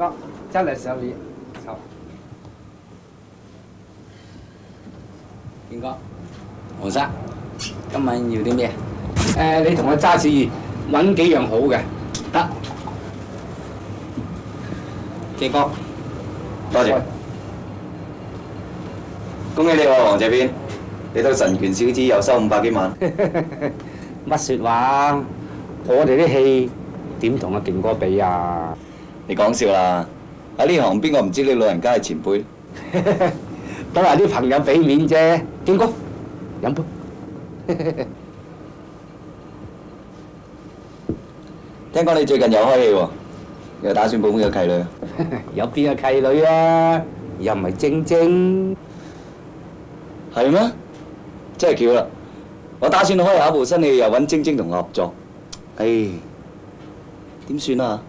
哥真係手藝臭。健哥，黃生，今晚要啲咩？你同我揸主意，揾幾樣好嘅，得。健哥， 多謝。恭喜你喎，黃謝邊，你到神權小子又收500幾萬。 乜説話？我哋啲戲點同阿勁哥比啊？ 你講笑啦！喺呢行邊個唔知你老人家係前輩？ 都係啲朋友俾面啫。勁哥，飲杯。 聽講你最近又開戲喎，又打算補呢個契女？ 有邊個契女啊？又唔係晶晶。 係咩？真係巧啦！我打算開下一部新戲，又揾晶晶同我合作。唉，點算啊？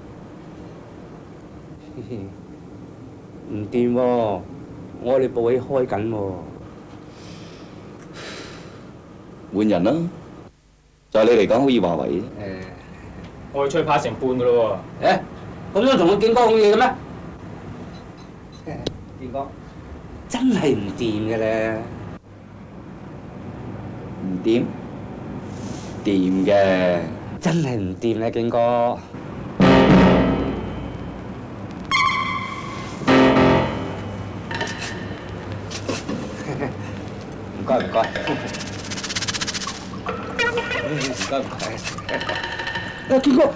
唔掂喎，我哋部戲開緊喎。 換人啦，就係你嚟講好易話為啫。 我哋出去拍成半噶咯喎。咁樣同我勁哥講嘢嘅咩？勁哥真係唔掂嘅咧。 唔掂？掂嘅。 真係唔掂咧，勁哥。唔該唔該。唔該唔該。勁哥。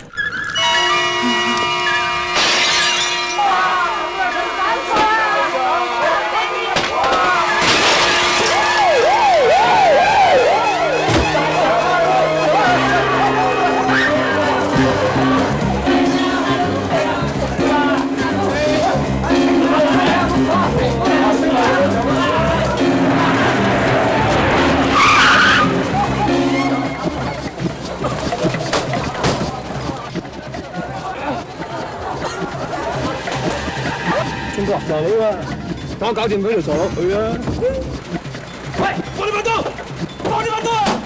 就係你喎，等我搞掂佢條傻佬佢啊！喂，放你把刀！放你把刀啊！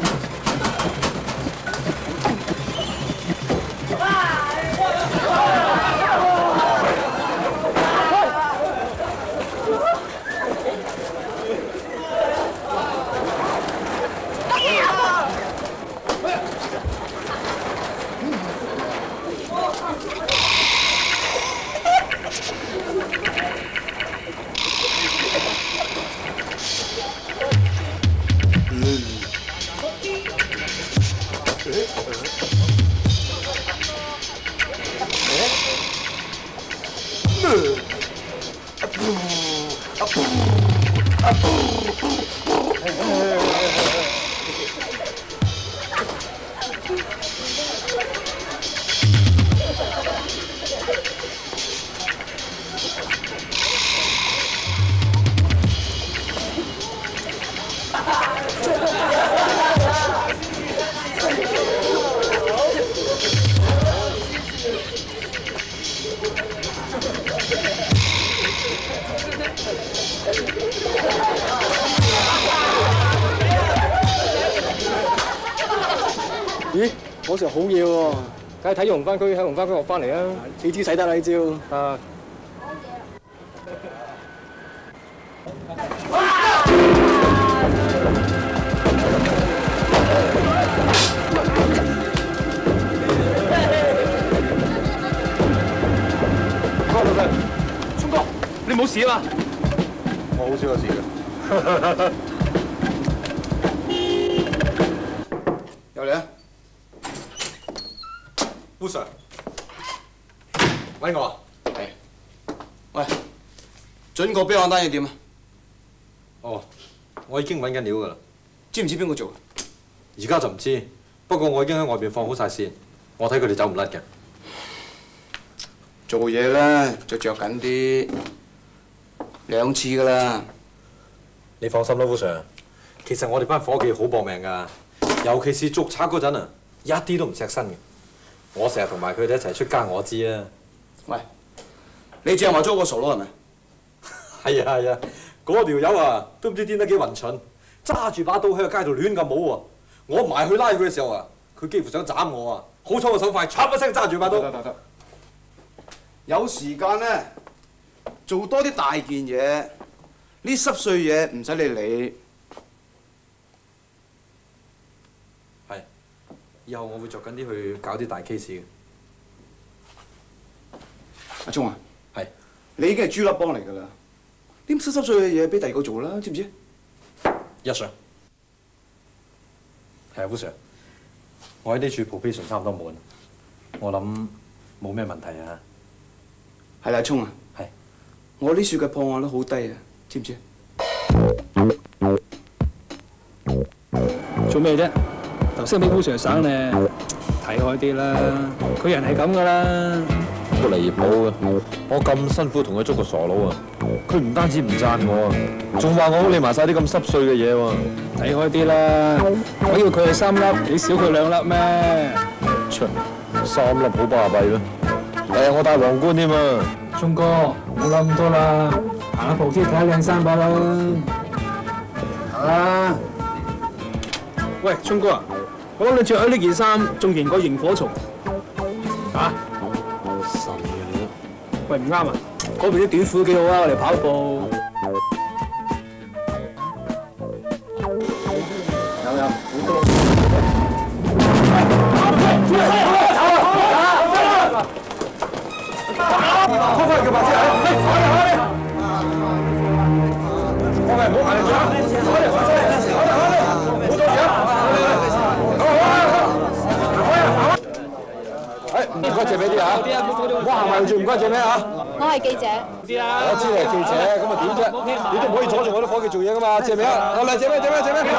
咦，嗰時好嘢喎！梗係睇紅番區喺紅番區學翻嚟啊！你知使得啦呢招。啊！ 老細，聰哥，你冇事啊嘛？ 我好少有事嘅。入嚟啊！烏 Sir， 揾我啊？係。喂，準個標案單嘢點啊？ 哦，我已經揾緊料㗎啦。 知唔知邊個做？ 而家就唔知，不過我已經喺外邊放好晒線，我睇佢哋走唔甩嘅。 做嘢咧就着緊啲，2次㗎啦。 你放心啦，烏 Sir。其實我哋班伙計好搏命㗎，尤其是捉賊嗰陣啊，一啲都唔錫身嘅。我成日同埋佢哋一齊出街，我知啊。 喂，你正話捉個傻佬係咪？ 係啊係啊，嗰條友啊都唔知癲得幾混蠢，揸住把刀喺個街度亂咁舞喎。我埋去拉佢嘅時候啊，佢幾乎想斬我啊！好彩我手快，唰一聲揸住把刀。得。 有時間咧做多啲大件嘢，呢濕碎嘢唔使你理。 係，以後我會着緊啲去搞啲大 case 嘅。 阿聰啊， 係， 你已經係豬粒幫嚟㗎啦，啲濕碎嘅嘢俾第二個做啦，知唔知 ？Yes sir。係啊，夫 Sir， 我喺呢處 probation 差唔多滿，我諗冇咩問題啊。 係啦，聰啊， 係， 我呢處嘅破案率好低啊，知唔知？ 做咩啫？頭先俾高 Sir 省咧，睇開啲啦，佢人係咁噶啦。 好離譜嘅，我咁辛苦同佢捉個傻佬啊，佢唔單止唔讚我啊，仲話我好理埋晒啲咁濕碎嘅嘢喎。 睇開啲啦，我要佢係3粒，你少佢2粒咩 ？3粒好巴閉咯。我戴皇冠添啊！ 聰哥，冇諗咁多啦，行下鋪頭睇下靚衫吧啦。行啦。喂，聰哥啊，我諗你着咗呢件衫仲型過螢火蟲。嚇？ 神嘅你都。 喂，唔啱啊！嗰邊啲短褲都幾好啊，我哋跑步。有好多。 開翻叫白車啊！我係唔好行嚟住啊！好多嘢唔該借俾啲啊！我行埋住唔該借咩啊？ 我係記者。 我知你係記者，咁啊點啫？你都唔可以阻住我啲伙計做嘢噶嘛？借咩啊？嚟借咩？借咩？借咩？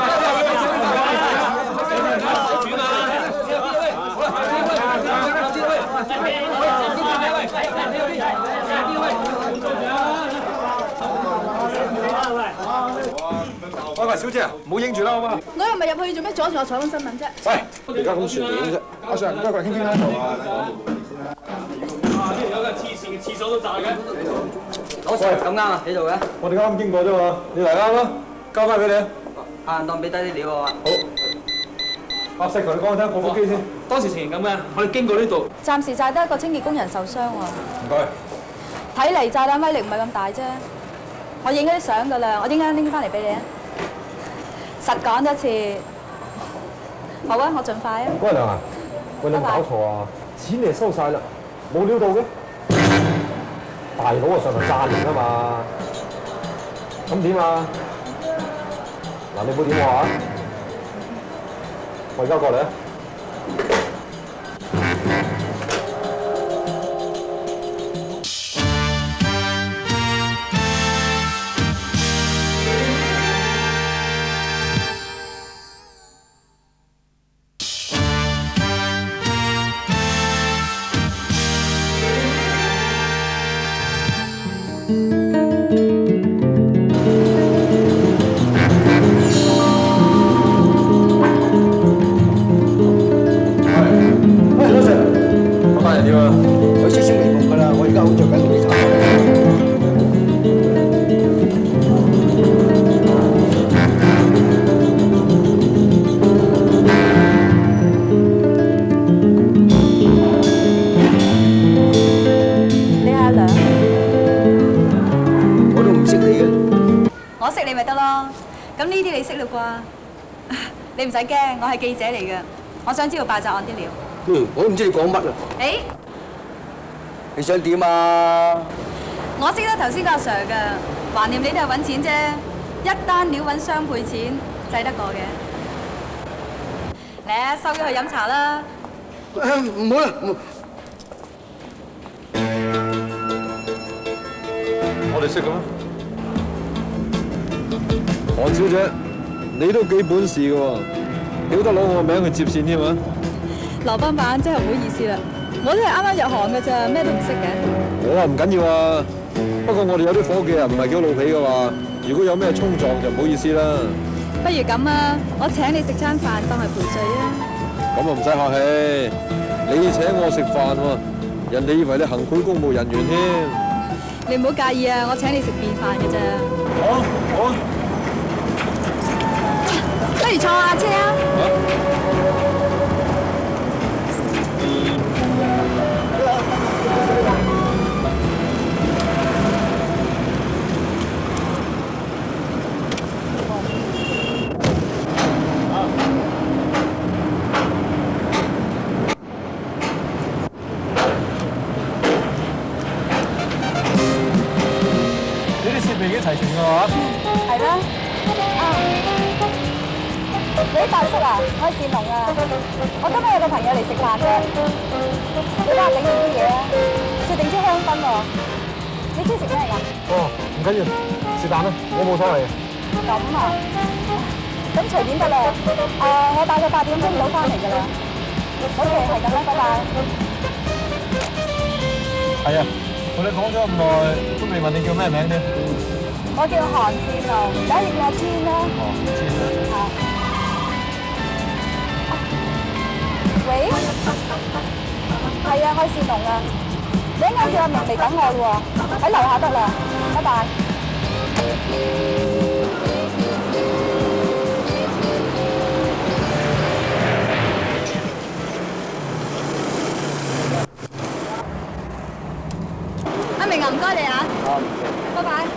喂，小姐啊，唔好影住啦，好嘛？ 我又唔係入去做咩阻住我採訪新聞啫？ 喂，而家咁算點啫？阿 Sir，唔該，過嚟傾傾啦。 呢度有個黐線嘅廁所都炸嘅。 攞水咁啱啊，喺度嘅。 我哋啱啱經過啫嘛，你嚟啱啦，交翻俾你。 當俾低啲料我啊。 好。阿石，同你講聽，報機先。 當時情形咁嘅，我哋經過呢度。 暫時炸得一個清潔工人受傷喎。 唔該。 睇嚟炸彈威力唔係咁大啫。我影咗啲相㗎啦，我陣間拎翻嚟俾你啊。實講一次。好啊，我盡快啊。 關良啊，喂，你搞錯啊！錢你收晒啦，冇料到嘅。大佬啊，上嚟炸人啊嘛。咁點啊？嗱，你唔好點我啊！我而家過嚟啊！有少少微服㗎啦，我而家好着緊同你查。 你係阿梁？ 我都唔識你嘅。 我識你咪得咯。咁呢啲你識啦啩？你唔使驚，我係記者嚟嘅。我想知道爆炸案啲料。 我都唔知你講乜啊。 誒， 你想點啊？ 我識得頭先個阿 Sir 㗎，橫掂你都係揾錢啫，一單料揾雙倍錢，制得過嘅。嚟啊，收咗去飲茶啦。 唔好啦， 我哋識嘅咩？韓小姐，你都幾本事嘅喎，曉得攞我個名去接線添啊！ 羅賓版真係唔好意思啦，我都係啱啱入行嘅咋，咩都唔識嘅。 我話唔緊要啊，不過我哋有啲伙計啊，唔係幾好老皮嘅話，如果有咩衝撞就唔好意思啦。 不如咁啊，我請你食餐飯當係賠罪啊！ 咁啊唔使客氣，你請我食飯喎，人哋以為你行賄公務人員添。 你唔好介意啊，我請你食便飯嘅咋。 好。 不如坐下車啊！ 喂，大叔啊，我係善龍啊，我今日有個朋友嚟食飯啫，你幫我整啲嘢啊，雪定椒香檳喎，你中意食咩㗎？ 哦，唔緊要，是但啦，我冇所謂嘅。 咁啊，咁隨便得啦。我大概8點鐘到翻嚟㗎啦。OK，係咁啦，拜拜。 係啊，同你講咗咁耐，都未問你叫咩名添。 我叫韓善龍，而家你叫阿尊啦。 哦，尊啊。 喂，係啊，我係善龍啊。你一陣叫阿明嚟等我喎，喺樓下得啦，拜拜。阿明啊，唔該你啊。好，拜拜。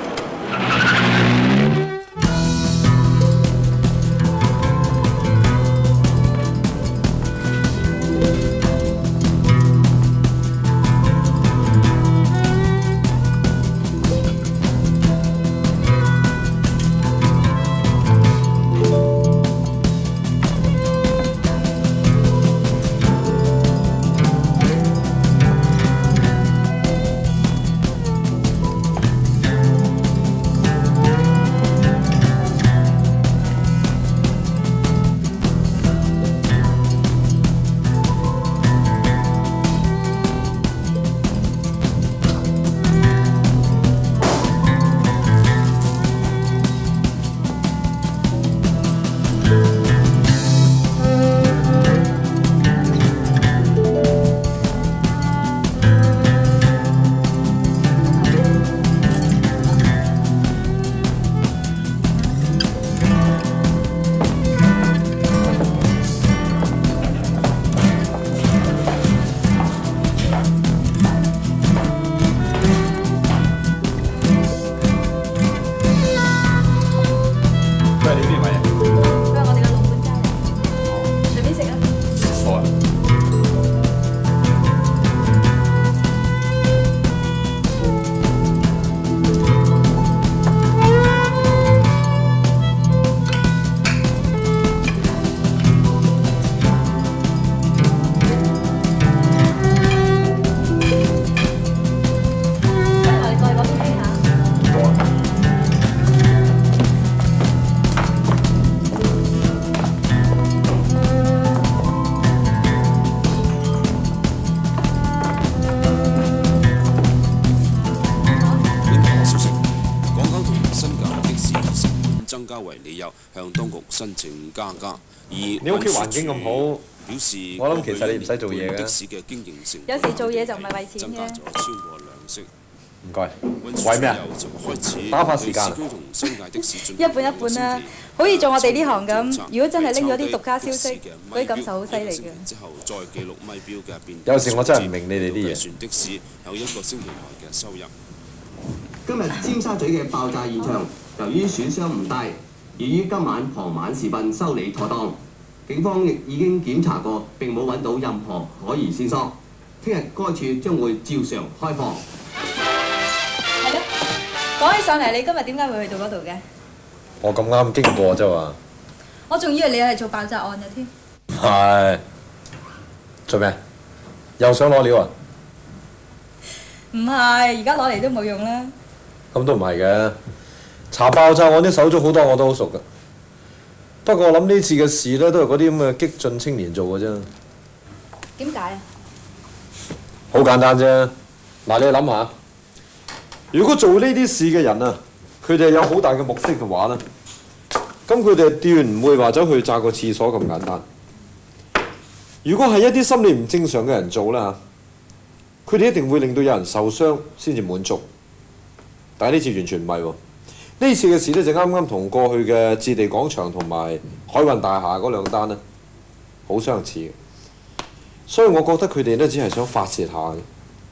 向當局申請加價。而你屋企環境咁好， 表示我諗其實你唔使做嘢嘅。 的士嘅經營成有時做嘢就唔係為錢嘅。 增加咗超過2成。 唔該。為咩啊？打發時間。 一半一半啦，好似做我哋呢行咁，如果真係拎咗啲獨家消息，嗰啲感受好犀利嘅。 有時我真係唔明你哋啲嘢。 的士有1個星期內嘅收入。 今日尖沙咀嘅爆炸現場，由於損傷唔大，已於今晚傍晚時分修理妥當。警方亦已經檢查過，並冇揾到任何可疑線索。聽日該處將會照常開放。 係咯，講起上嚟，你今日點解會去到嗰度嘅？ 我咁啱經過啫嘛。 我仲以為你係做爆炸案嘅添。 係。做咩？又想攞料啊？ 唔係，而家攞嚟都冇用啦。 咁都唔係嘅，查爆炸案啲手足好多我都好熟㗎。不過我諗呢次嘅事咧，都係嗰啲咁嘅激進青年做嘅啫。 點解啊？ 好簡單啫。嗱，你諗下，如果做呢啲事嘅人啊，佢哋有好大嘅目的嘅話咧，咁佢哋斷唔會話走去炸個廁所咁簡單。如果係一啲心理唔正常嘅人做啦嚇，佢哋一定會令到有人受傷先至滿足。但係呢次完全唔係喎，呢次嘅事咧就啱啱同過去嘅置地廣場同埋海運大廈嗰兩單咧好相似嘅，所以我覺得佢哋咧只係想發泄下嘅。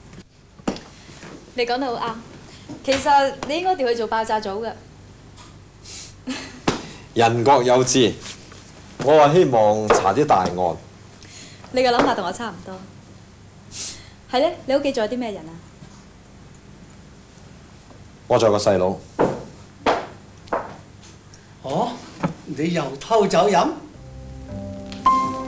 你講得好啱，其實你應該調去做爆炸組嘅。 人各有志，我話希望查啲大案。 你嘅諗法同我差唔多。係咧，你屋企仲有啲咩人啊？ 我仲有個細佬。 哦，你又偷酒飲？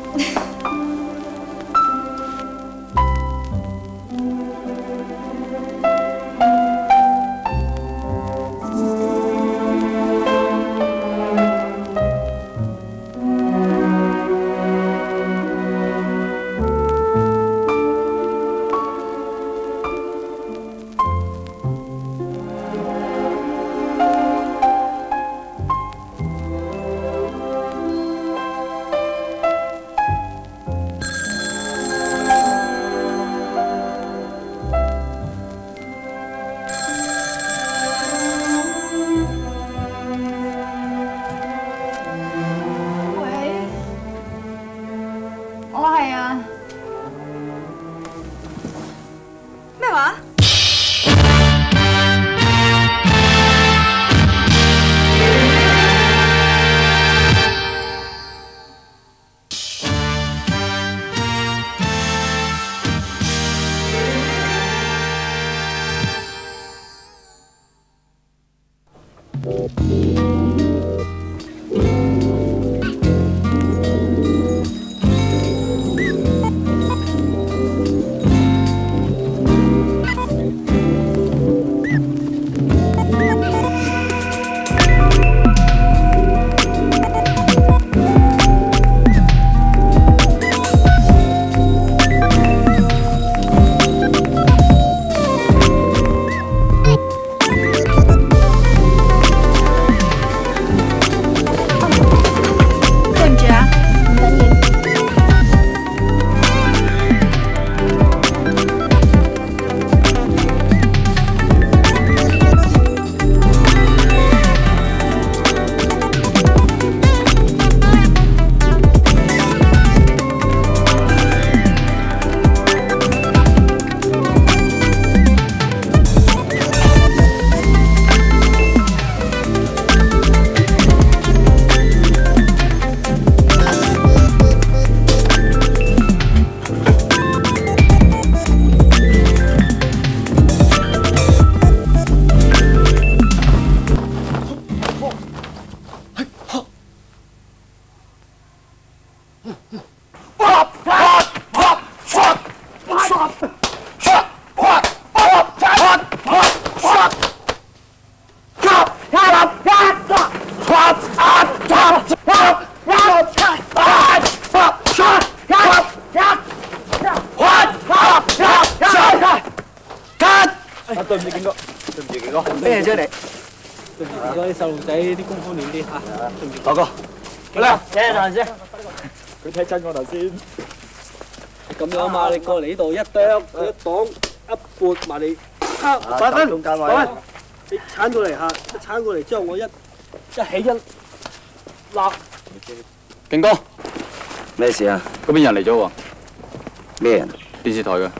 對唔住，景哥，對唔住，景哥，咩啫你？ 對唔住，景哥啲細路仔啲功夫亂啲嚇，對唔住。 哥哥，好啦， 聽陣先。 佢踢親我頭先。 咁樣嘛，你過嚟呢度一啄一擋一撥埋你，快分，快分！你鏟過嚟嚇，一鏟過嚟之後，我一起一立。 勁哥，咩事啊？嗰邊人嚟咗喎。咩人？電視台嘅。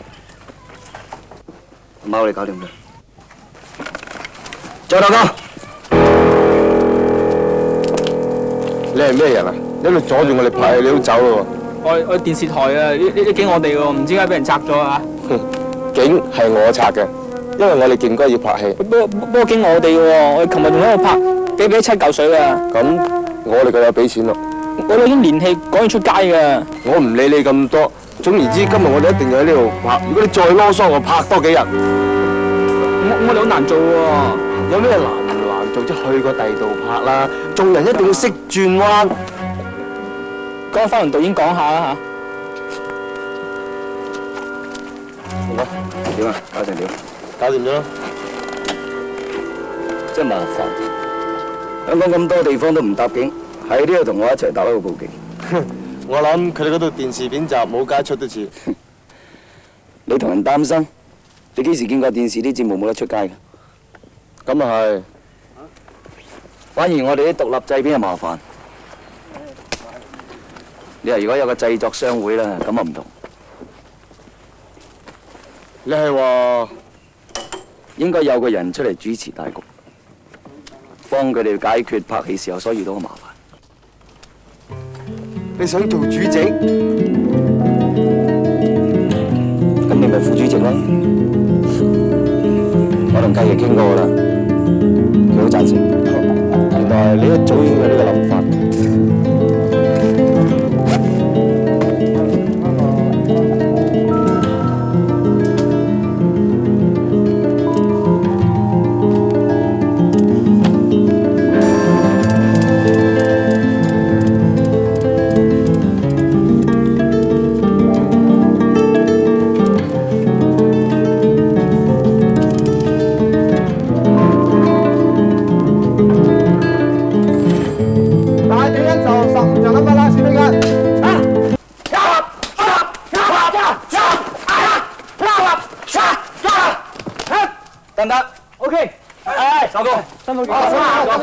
貓你搞掂佢。再大哥， 你係咩人啊？一路阻住我哋拍戲，你都走咯喎！ 我電視台啊，呢景我哋喎，唔知點解俾人拆咗啊！ 景係我拆嘅，因為我哋勁哥要拍戲。 不過景我哋喎，我哋琴日仲喺度拍，俾7嚿水啊！ 咁我哋就有俾錢咯。 我哋已經連戲趕要出街㗎。 我唔理你咁多，總言之，今日我哋一定要喺呢度拍。如果你再囉嗦，我拍多幾日。 我哋好難做喎。 有咩難唔難做？即係去過第二度拍啦。做人一定要識轉彎。 嗰個花輪導演講下啦嚇。 好啊，點啊？搞成點？ 搞掂咗啦。 真麻煩。香港咁多地方都唔搭景，喺呢度同我一齊搭一個布景。 我諗佢哋嗰度電視片集冇街出都似。 你同人擔心？你幾時見過電視啲節目冇得出街㗎？ 咁啊係。 反而我哋啲獨立製片係麻煩。你話如果有個製作商會啦，咁啊唔同。 你係話應該有個人出嚟主持大局，幫佢哋解決拍戲時候所遇到嘅麻煩。 你想做主席？ 咁你咪副主席咯。我同契爺傾過啦，佢好贊成。原來你一早已經有呢個諗法。 冇見。好，咁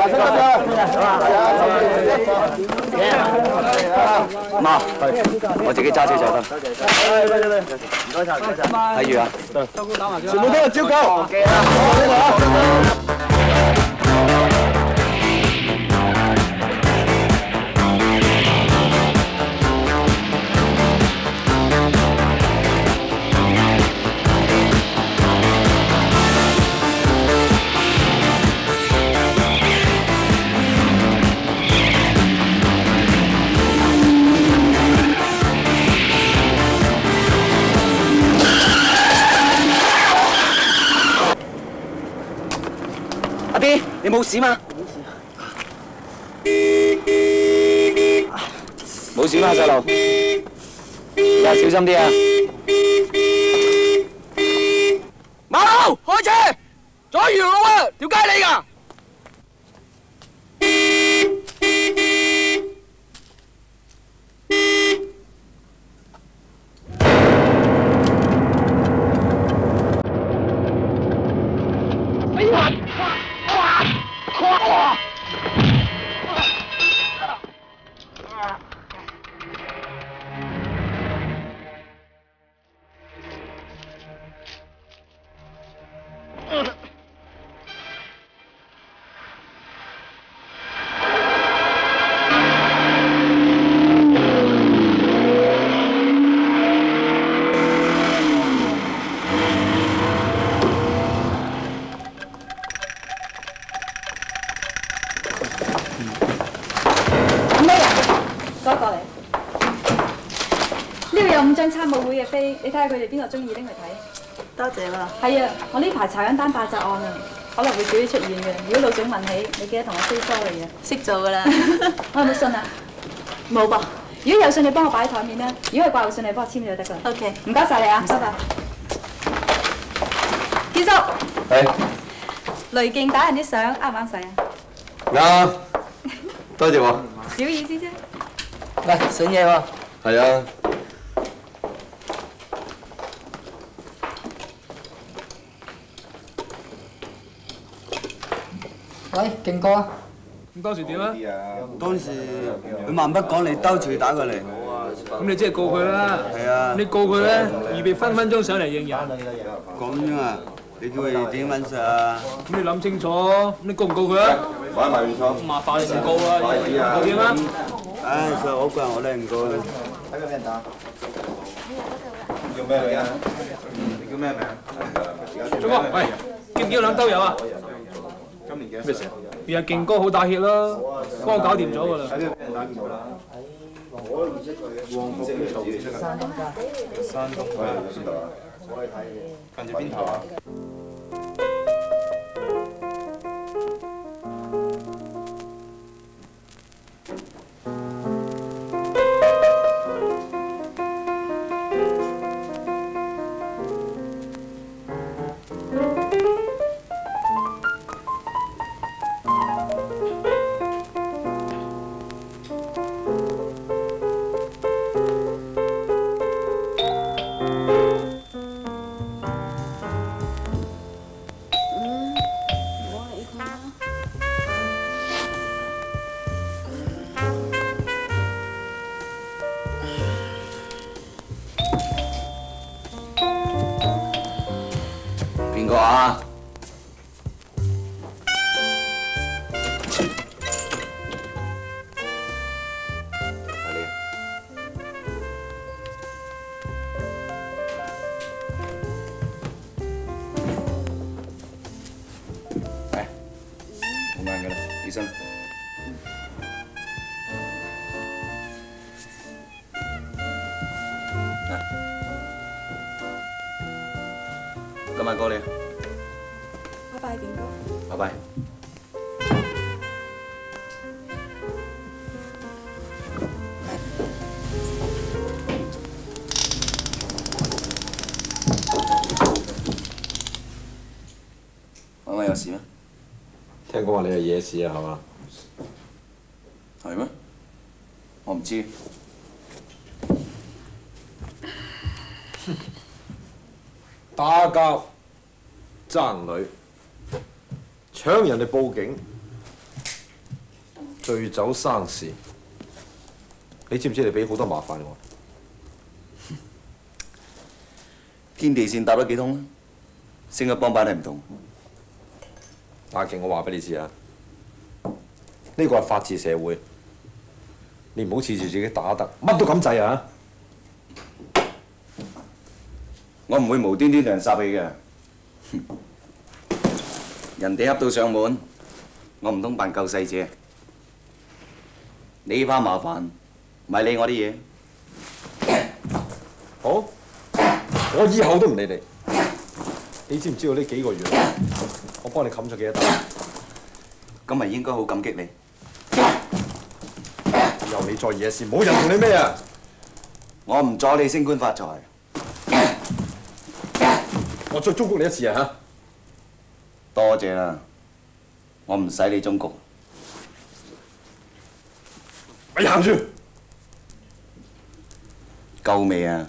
媽，我自己揸車就得。 唔該晒，唔該晒。 睇住啊。 全部都係照舊。 阿 B， 你冇事嘛？冇事嘛，細路。而家小心啲啊！ 馬騮，開車！左魚路啊，條街你㗎。 參務會嘅飛，你睇下佢哋邊個中意拎去睇。 多謝啦。 係啊，我呢排查緊單爆炸案啊，可能會少啲出現嘅。如果老總問起，你記得同我 say sorry 啊。 識做噶啦。 我有冇信啊？冇噃。如果有信，你幫我擺喺台面啦。如果係掛號信，你幫我簽咗就得㗎啦。OK。唔該晒你啊，拜拜。堅叔。 係。 雷勁打人啲相啱唔啱使啊？ 啱。多謝喎。 小意思啫。 嚟醒嘢喎。 係啊。 喂，勁哥啊！ 咁當時點啊？ 當時佢蠻不講理，兜住打過嚟。 咁你即係告佢啦。 係啊。 你告佢咧，預備分分鐘上嚟認人。 咁樣啊？你叫佢點揾實啊？ 咁你諗清楚，你告唔告佢啊？ 玩埋唔錯。 麻煩你唔告啦，告點啊？ 唉，所以我個人我都唔告。 睇佢俾人打。叫咩名啊？你叫咩名？ 忠哥，喂，叫唔叫兩兜油啊？ 今年幾咩事啊？日日勁哥好打血啦，幫我搞掂咗㗎啦。 喺邊俾人打見到啦？我唔識佢。旺角邊度嚟出㗎？山東街。山東街邊度啊？我去睇嘅。近住邊頭啊？ 邊個啊？係你。嚟，好慢㗎啦，起身。今晚過嚟。 拜拜，勁哥。 拜拜。有事咩？ 聽講話你係野事啊，係嘛？ 係咩？我唔知。 打交爭女， 搶人哋報警，醉酒生事，你知唔知你俾好多麻煩我？ 堅地線搭得幾通啊？升嘅幫辦係唔同。 阿勁，我話俾你知啊，呢個係法治社會，你唔好恃住自己打得，乜都敢制啊！ 我唔會無端端同人撒氣嘅。人哋恰到上門，我唔通扮救世者。你怕麻煩，咪理我啲嘢。 好，我以後都唔理你。你知唔知道呢幾個月我幫你冚咗幾多單？ 咁咪應該好感激你。 由你再惹事，冇人同你咩啊！ 我唔阻你升官發財。 我再忠告你一次啊嚇！ 多謝啦，我唔使你忠告。 咪行住！ 夠未啊？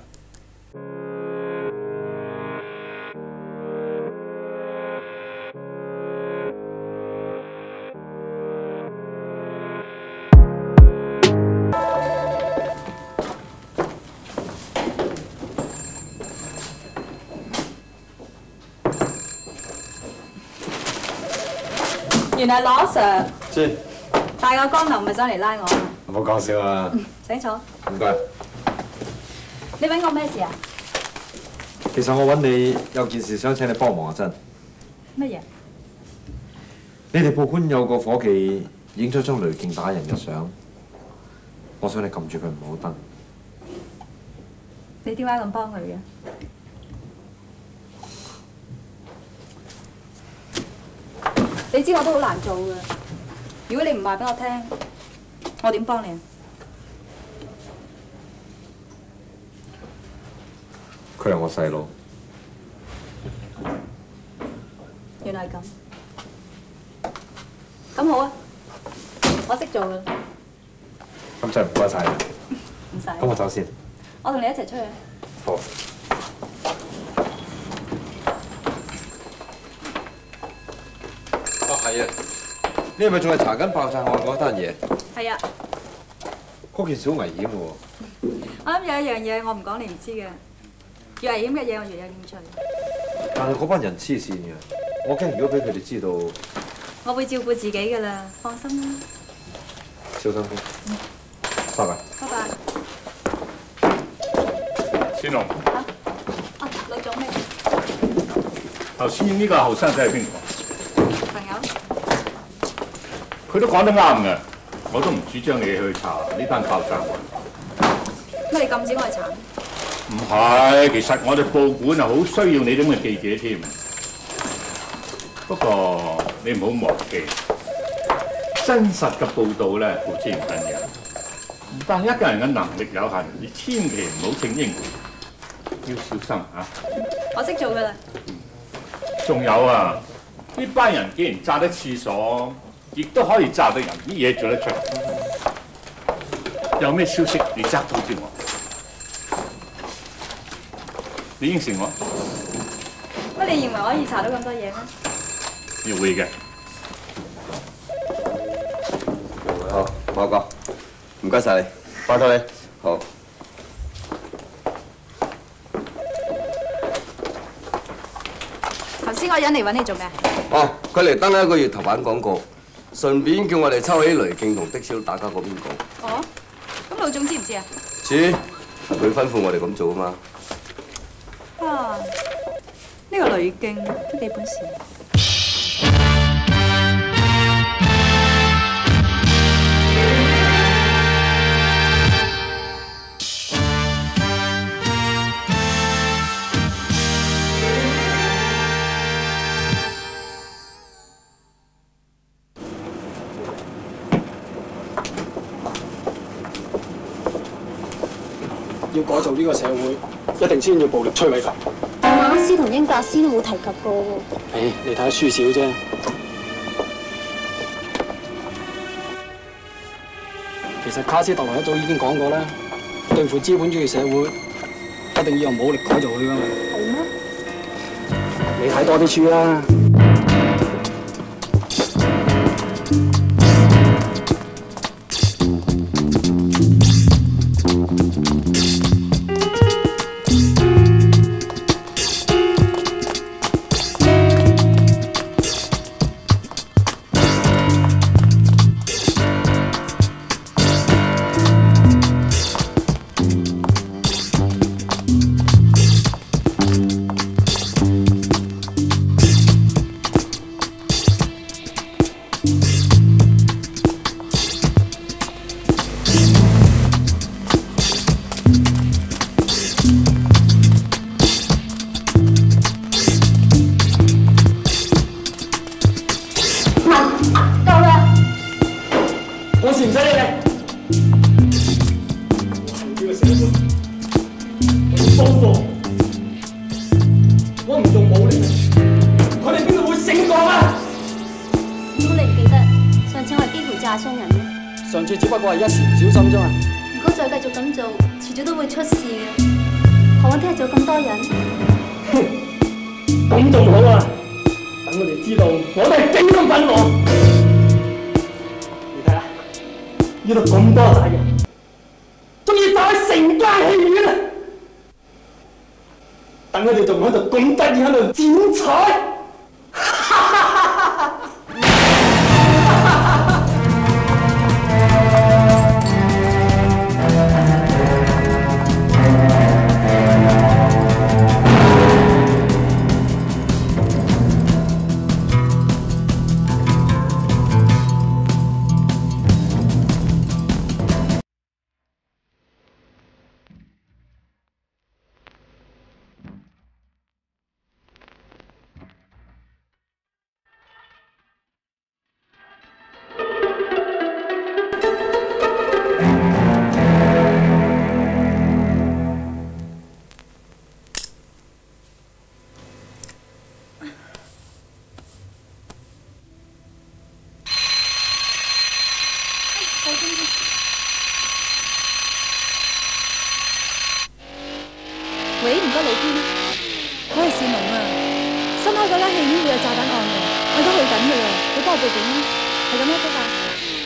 原來羅 Sir 知。 大個光頭咪上嚟拉我。 唔好講笑啊！ 請坐。 唔該。 你揾我咩事啊？ 其實我揾你有件事想請你幫忙啊，真。 乜嘢？ 你哋報館有個伙計影咗張雷勁打人嘅相，我想你撳住佢唔好登。 你點解咁幫佢嘅？你知我都好難做㗎。如果你唔話俾我聽，我點幫你啊？ 佢係我細佬。 原來係咁。咁好啊，我識做㗎。 咁真係唔該晒你。 唔使。 咁我走先。 我同你一齊出去。 好。係啊，你係咪仲係查緊爆炸案嗰單嘢？ 係啊。 嗰件事好危險嘅喎。 我諗有一樣嘢我唔講你唔知嘅，越危險嘅嘢我越有興趣。 但係嗰班人黐線嘅，我驚如果俾佢哋知道， 我會照顧自己㗎啦，放心啦。 小心啲。拜拜。 拜拜。 先龍。 啊，老總咩？ 頭先呢個後生仔係邊個？ 朋友。 佢都講得啱嘅，我都唔主張你去查呢單爆炸案。 乜你禁止我去查？ 唔係，其實我哋報館啊好需要你咁嘅記者添。不過你唔好忘記，真實嘅報導咧固之唔緊要，但係一個人嘅能力有限，你千祈唔好稱英雄，要小心啊！ 我識做㗎啦。 仲有啊，呢班人既然炸得廁所，亦都可以炸到人啲嘢做得出。有咩消息你即刻通知我。你應承我？ 乜你認為可以查到咁多嘢咩？ 要會嘅。 好，報告。唔該晒你，拜託你。好。 頭先嗰人嚟揾你做咩？ 哦，佢嚟登一個月頭版廣告，順便叫我哋抽起雷勁同的士佬打交嗰邊講。 哦，咁老總知唔知啊？ 知，佢吩咐我哋咁做啊嘛。 啊，呢個雷勁都幾本事。 要改造呢個社會，一定先要暴力摧毀佢。 馬斯同英格斯都冇提及過喎。 你睇得書少啫。其實卡斯特羅一早已經講過啦，對付資本主義社會，一定要用武力改造佢㗎嘛。係咩？你睇多啲書啦。 上次只不過係一時唔小心啫嘛。 如果再繼續咁做，遲早都會出事嘅。何況聽日仲有咁多人。 咁仲好啊！等我哋知道我哋係幾咁憤怒。你睇下，呢度咁多大人，仲要走去成間戲院啊！等佢哋仲喺度咁得意喺度剪彩。 喂，唔該，你邊啊？我係市民啊，新開嗰間戲院會有炸彈案嘅，我而家去緊㗎啦，你幫我報警啦，係咁啦，拜拜。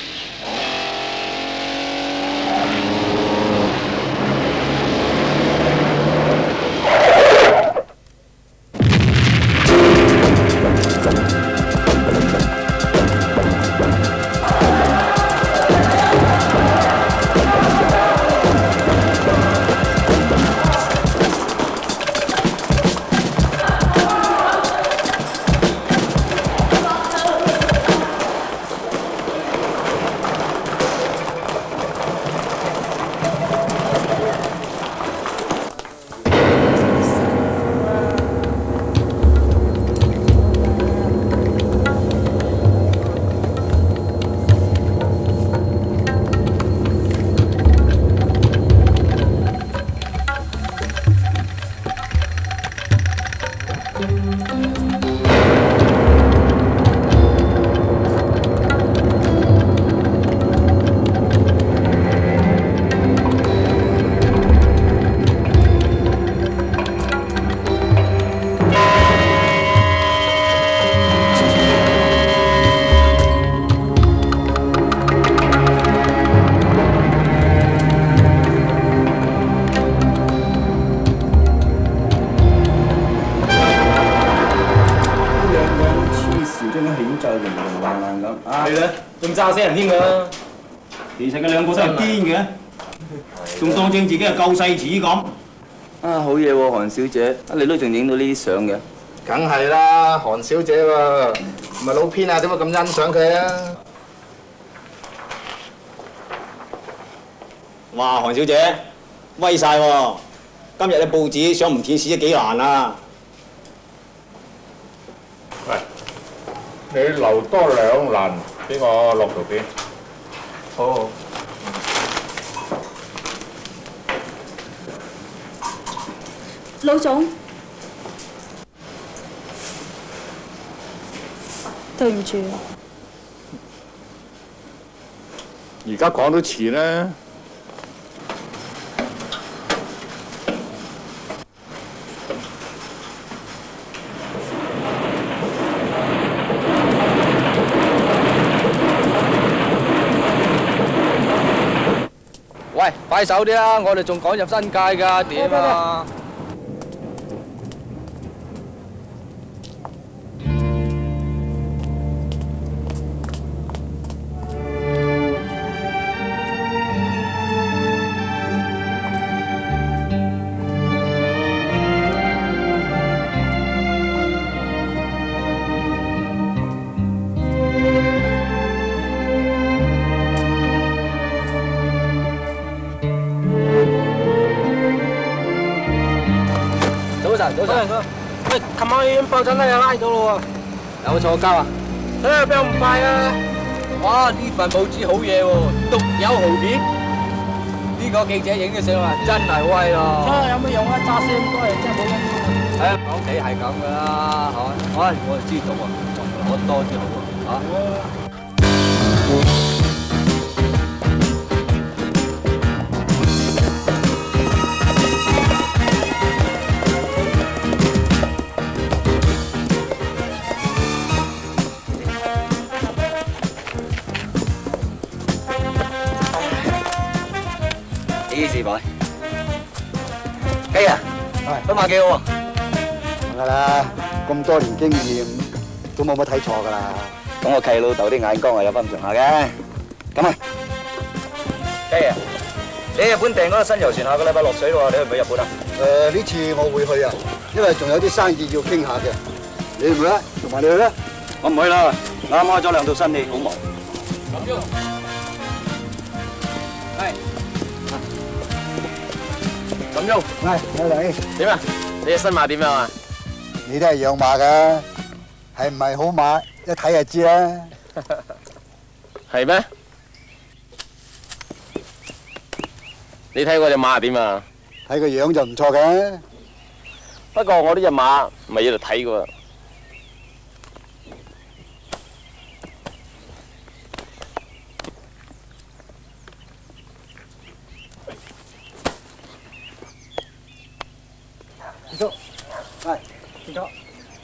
炸死人添㗎！其實佢兩個都係癲嘅，仲當正自己係救世主咁。 啊，好嘢喎，韓小姐，你都仲影到呢啲相嘅？ 梗係啦，韓小姐喎，唔係老編啊，點解咁欣賞佢啊？ 哇，韓小姐威晒喎！今日嘅報紙想唔貼市都幾難啊！ 喂，你留多2欄。 俾我落圖片。 好。 老總，對唔住。 而家講都遲啦。 快手啲啦，我哋仲趕入新界㗎，點啊？早晨，喂，琴晚去爆炸拉又拉到咯喎，有冇錯交啊？邊有咁快啊？哇！呢份報紙好嘢喎，獨有豪片。呢個記者影嘅相啊，真係威咯。有乜用啊？炸死咁多人真係冇用。講你係咁噶啦，係嘛？我就知道啊，攞多啲好啊，幾時擺？雞啊，都買幾好喎。 係啦，咁多年經驗都冇乜睇錯㗎啦。 咁我契老豆啲眼光係有翻咁上下嘅。咁啊，雞啊，你喺日本訂嗰個新遊船下個禮拜落水喎，你去唔去日本啊？ 呢次我會去啊，因為仲有啲生意要傾下嘅。你唔去啦，同埋你去啦。 我唔去啦，啱開咗2套新戲，好忙。 咁樣。咁喐， 喂，我嚟。 點啊？你隻新馬點樣啊？ 你都係養馬㗎，係唔係好馬？一睇就知啦。 係咩？你睇我隻馬係點啊？ 睇個樣就唔錯嘅。 不過我呢隻馬唔係喺度睇㗎喎。 結束，係結束。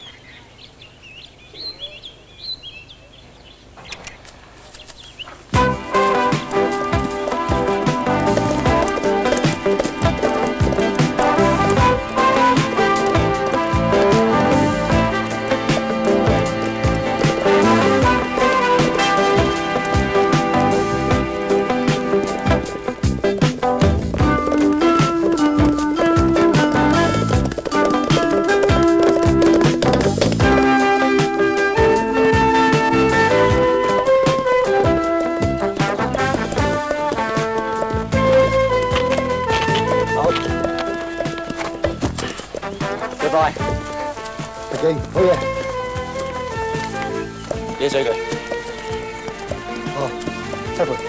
勁，好嘢！ 幾水佢？ 哦，7倍。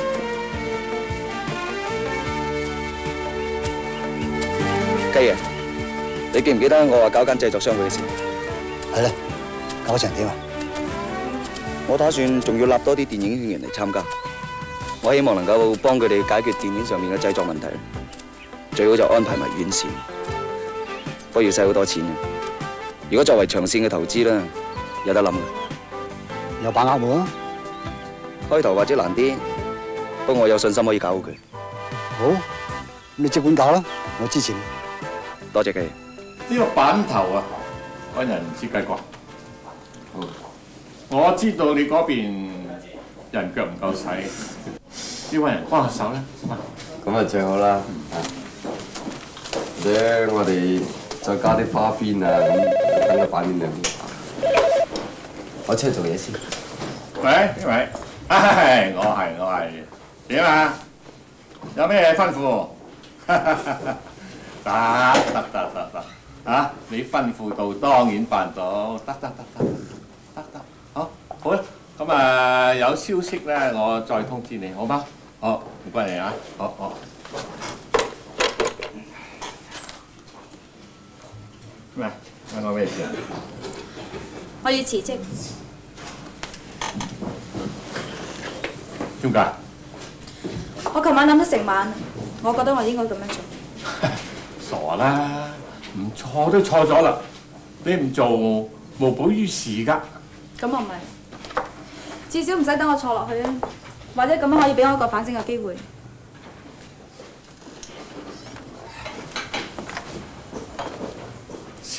雞啊！你記唔記得我話搞間製作商會嘅事？ 係咧，搞成點啊？ 我打算仲要立多啲電影圈人嚟參加，我希望能夠幫佢哋解決電影上面嘅製作問題，最好就安排埋院線，不過要使好多錢嘅。如果作為長線嘅投資咧，有得諗嘅。 有把握冇啊？ 開頭或者難啲，不過我有信心可以搞好佢。 好，咁你即管搞啦，我支持你。 多謝佢。 呢個板頭啊，揾人設計過。我知道你嗰邊人腳唔夠使，要揾人幫下手咧。 咁啊最好啦，或者我哋再加啲花邊啊，咁等個版面靚啲。我出去做嘢先。 喂，邊位？我係點啊？有咩吩咐？得啊！你吩咐到當然辦到，得，好啦，咁啊有消息咧，我再通知你，好嗎？好，唔該你啊，好。咩？問我咩事啊？ 我要辭職。 點解？ 我琴晚諗咗成晚，我覺得我應該咁樣做。 傻啦，唔錯都錯咗啦，你唔做無補於事㗎。 咁我唔係，至少唔使等我錯落去啊！或者咁樣可以俾我一個反省嘅機會。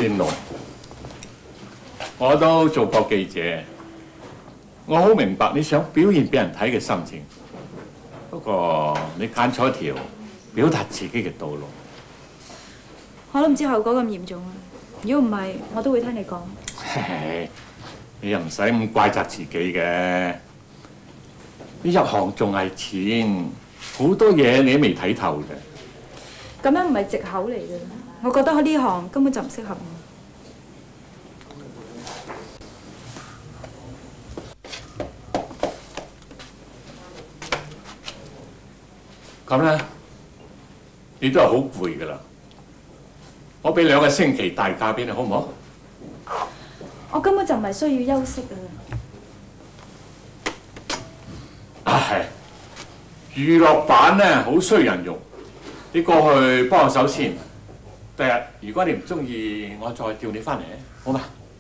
先龍，我都做過記者，我好明白你想表現俾人睇嘅心情。不過你揀錯一條表達自己嘅道路。 我都唔知後果咁嚴重啊！如果唔係，我都會聽你講。 你又唔使咁怪責自己嘅。你入行仲係錢，好多嘢你都未睇透嘅。 咁樣唔係藉口嚟嘅，我覺得喺呢行根本就唔適合我。 咁咧，你都係好攰㗎啦。我俾2個星期大假俾你，好唔好？ 我根本就唔係需要休息啊！ 係娛樂版咧，好需人用。你過去幫我手先。第日如果你唔中意，我再叫你翻嚟，好嘛？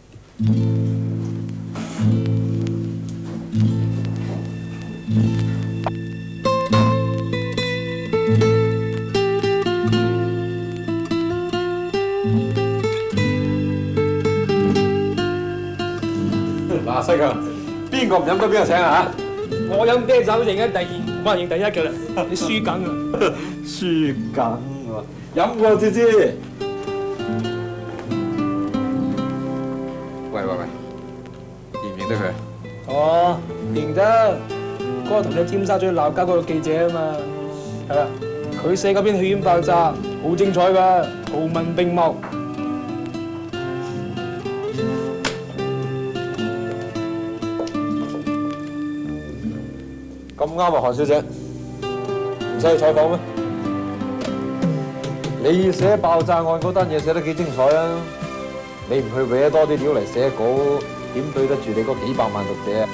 嗱，西強，邊個唔飲得邊個請啊？我飲啤酒認第二，冇人認第一㗎啦。你輸緊啊！輸緊喎，飲過至知。 喂，認唔認得佢？ 哦，認得，嗰個同你尖沙咀鬧交嗰個記者啊嘛。係啦，佢寫嗰篇《血煙爆炸》好精彩㗎，圖文並茂。 咁啱啊，韓小姐，唔使去採訪咩？你寫爆炸案嗰單嘢寫得幾精彩啊！你唔去搲多啲料嚟寫稿，點對得住你嗰幾百萬讀者啊？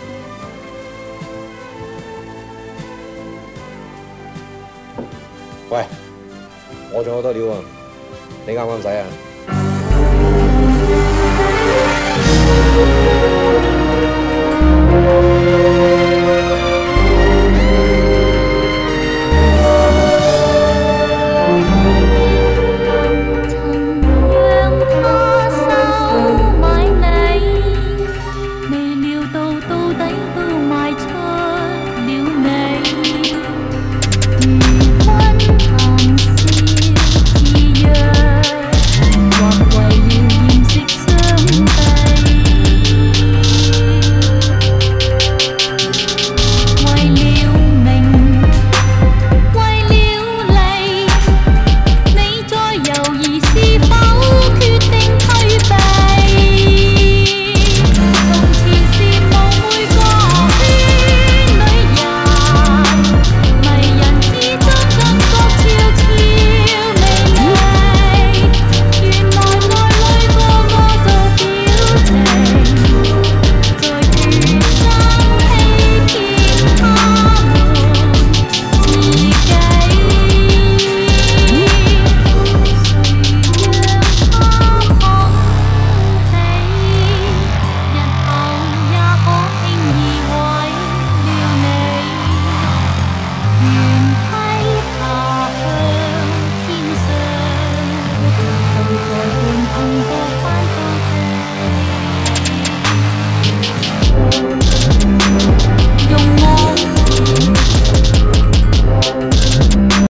喂，我仲有多料啊！你啱唔啱使啊？